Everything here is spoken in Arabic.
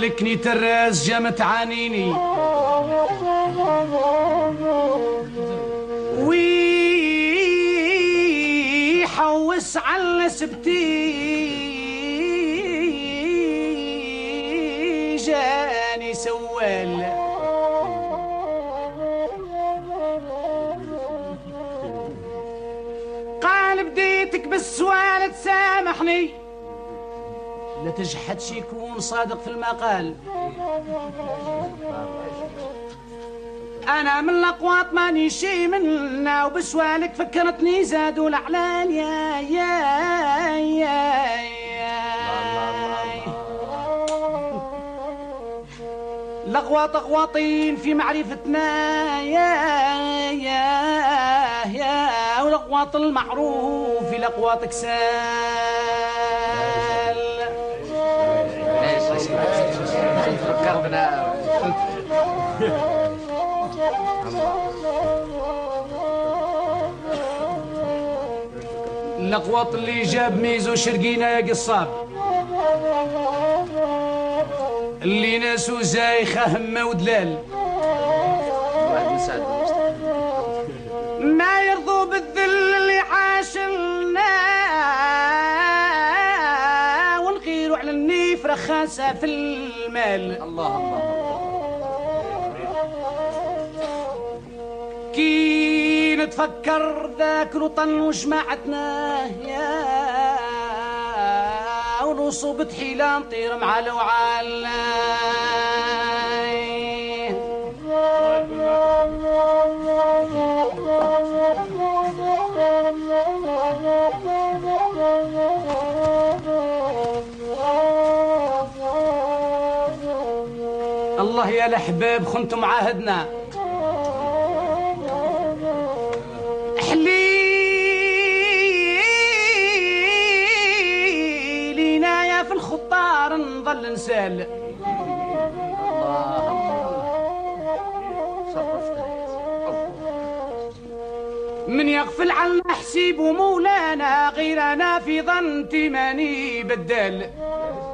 ظلكني تراس جامت عانيني ويحوس على سبتي جاني سوال قال بديتك بالسؤال تسامحني لا تجحدش يكون صادق في المقال انا من الاقواط ماني شي منا وبسوالك فكرتني زادوا الاعلان يا الاغواط اغواطين في معرفتنا يا والاغواط المعروف في الاقواط كسال فكرتنا الاقواط اللي جاب ميزو شرقينا يا قصاب اللي ناسو زايخه همه ودلال ما يرضوا بالذل اللي عاشلنا ونغيروا على النيف رخاسه في المال الله كي نتفكر ذاك الوطن وجماعتنا يا ونصوب حيلة نطير مع الوعال الله يا الأحباب خنتم عهدنا حليلينا يا في الخطار نظل نسال من يغفل عنا حسيب مولانا غيرنا في ظن تماني بدال